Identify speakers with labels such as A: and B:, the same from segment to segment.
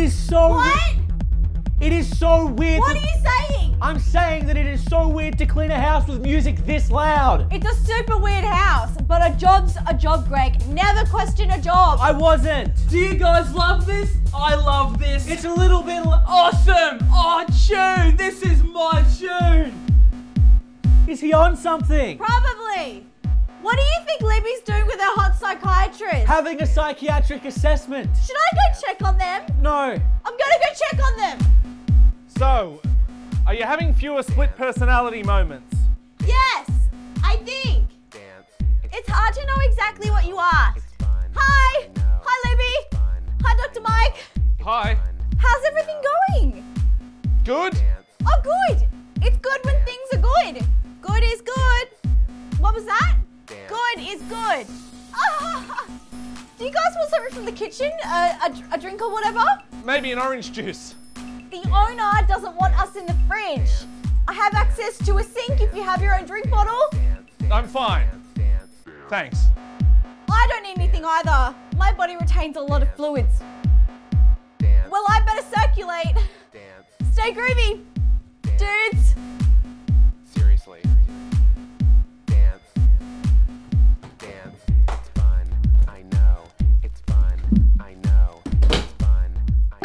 A: is so...
B: What?
A: It is so weird.
B: What are you saying?
A: I'm saying that it is so weird to clean a house with music this loud.
B: It's a super weird house, but a job's a job, Greg. Never question a job.
A: I wasn't.
C: Do you guys love this? I love this.
A: It's a little bit...
C: awesome. Oh, tune. This is my tune.
A: Is he on something?
B: Probably. What do you think Libby's doing with her hot psychiatrist?
A: Having a psychiatric assessment.
B: Should I go check on them?
A: No.
B: I'm gonna go check on them.
D: So, are you having fewer split personality moments?
B: Yes, I think. It's hard to know exactly what you asked. Hi. Hi, Libby. Hi, Dr. Mike.
D: Hi.
B: How's everything going?
D: Good?
B: Oh, good. It's good when things are good. Good is good. What was that? Good is good. Ah. Do you guys want something from the kitchen? A drink or whatever?
D: Maybe an orange juice.
B: The owner doesn't want us in the fridge. I have access to a sink if you have your own drink bottle.
D: I'm fine. Thanks.
B: I don't need anything either. My body retains a lot of fluids. Well, I better circulate. Stay groovy, dudes.
E: Seriously. Dance. Dance. It's fun. I know. It's fun. I know. It's fun.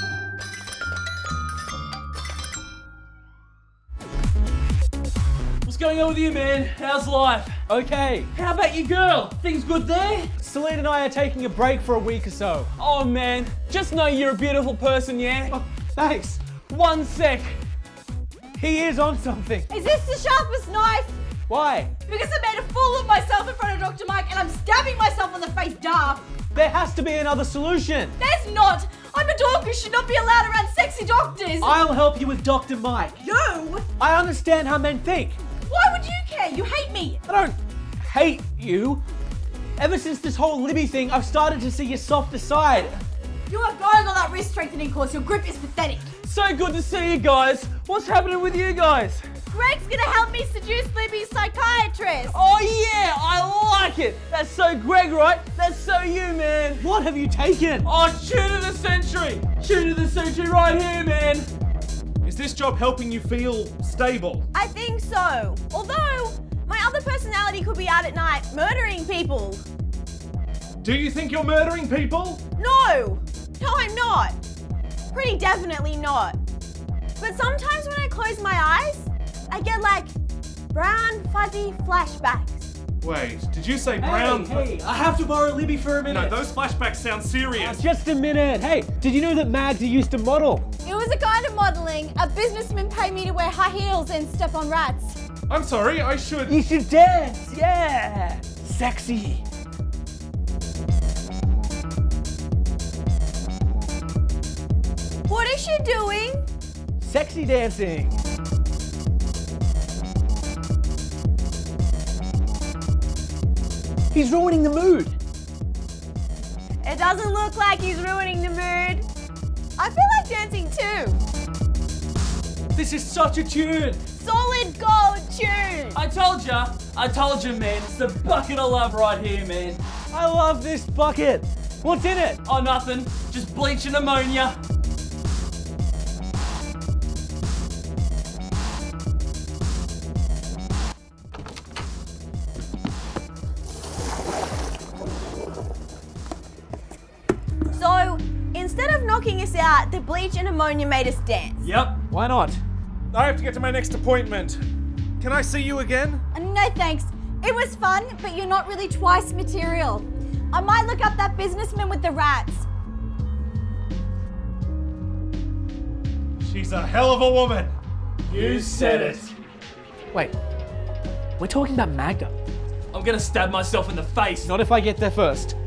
C: What's going on with you, man? How's life?
A: Okay.
C: How about your girl? Things good there?
A: Celine and I are taking a break for a week or so.
C: Oh, man. Just know you're a beautiful person, yeah?
A: Oh, thanks.
C: 1 sec.
A: He is on something.
B: Is this the sharpest knife?
A: Why?
B: Because I made a fool of myself in front of Dr. Mike and I'm stabbing myself on the face, duh.
A: There has to be another solution.
B: There's not. I'm a dog who should not be allowed around sexy doctors.
A: I'll help you with Dr. Mike.
B: You?
A: I understand how men think.
B: Why would you care? You hate me.
A: I don't hate you. Ever since this whole Libby thing, I've started to see your softer side.
B: You are going on that wrist strengthening course. Your grip is pathetic.
C: So good to see you guys. What's happening with you guys?
B: Gregg's gonna help me seduce Libby's psychiatrist.
C: Oh yeah, I like it. That's so Gregg, right? That's so you, man.
A: What have you taken?
C: Oh, tune of the century. Tune of the century right here, man.
D: Is this job helping you feel stable?
B: I think so. Although, my other personality could be out at night murdering people.
D: Do you think you're murdering people?
B: No. No, I'm not. Pretty definitely not. But sometimes when I close my eyes, I get like brown, fuzzy flashbacks.
D: Wait, did you say brown?
A: Hey, I have to borrow Libby for a minute.
D: No, those flashbacks sound serious.
A: Just a minute. Hey, did you know that Magda used to model?
B: It was a kind of modelling. A businessman paid me to wear high heels and step on rats.
D: I'm sorry, I should...
A: You should dance, yeah. Sexy.
B: What is she doing?
A: Sexy dancing. He's ruining the mood.
B: It doesn't look like he's ruining the mood. I feel like dancing too.
A: This is such a tune.
B: Solid gold tune.
C: I told you, man. It's the bucket of love right here, man.
A: I love this bucket. What's in it?
C: Oh, nothing. Just bleach and ammonia.
B: So, instead of knocking us out, the bleach and ammonia made us dance.
C: Yep.
A: Why not?
D: I have to get to my next appointment. Can I see you again?
B: No thanks. It was fun, but you're not really twice material. I might look up that businessman with the rats.
D: She's a hell of a woman.
C: You said it.
A: Wait, we're talking about Magda.
C: I'm gonna stab myself in the face.
A: Not if I get there first.